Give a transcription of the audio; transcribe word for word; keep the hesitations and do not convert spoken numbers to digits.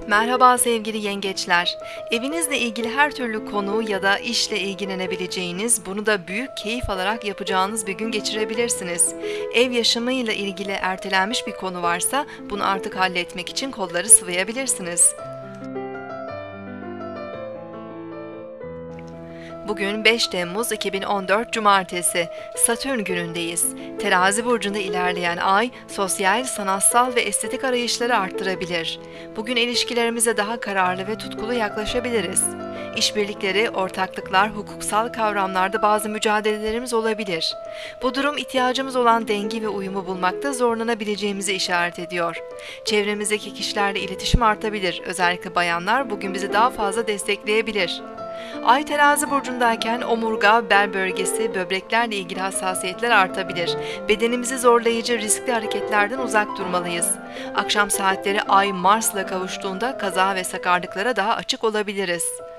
Merhaba sevgili yengeçler. Evinizle ilgili her türlü konu ya da işle ilgilenebileceğiniz, bunu da büyük keyif alarak yapacağınız bir gün geçirebilirsiniz. Ev yaşamıyla ilgili ertelenmiş bir konu varsa bunu artık halletmek için kolları sıvayabilirsiniz. Bugün beş Temmuz iki bin on dört Cumartesi, Satürn günündeyiz. Terazi burcunda ilerleyen ay, sosyal, sanatsal ve estetik arayışları arttırabilir. Bugün ilişkilerimize daha kararlı ve tutkulu yaklaşabiliriz. İşbirlikleri, ortaklıklar, hukuksal kavramlarda bazı mücadelelerimiz olabilir. Bu durum ihtiyacımız olan denge ve uyumu bulmakta zorlanabileceğimizi işaret ediyor. Çevremizdeki kişilerle iletişim artabilir. Özellikle bayanlar bugün bizi daha fazla destekleyebilir. Ay terazi burcundayken omurga, bel bölgesi, böbreklerle ilgili hassasiyetler artabilir. Bedenimizi zorlayıcı riskli hareketlerden uzak durmalıyız. Akşam saatleri Ay Mars'la kavuştuğunda kaza ve sakarlıklara daha açık olabiliriz.